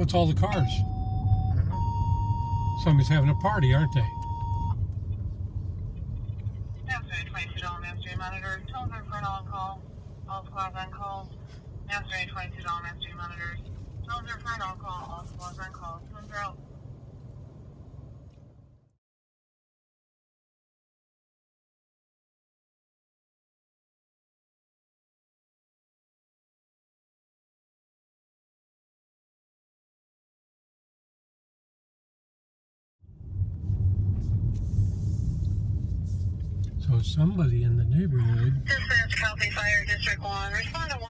What's all the cars? Somebody's having a party, aren't they? Master 22 Master Monitor. Tones are for an on-call. All squads on call. Master 22 Master Monitors. Tones are for an on-call. All squads on call. Tones are out. So somebody in the neighborhood. Dispatch, Copy Fire District 1. Respond to 1.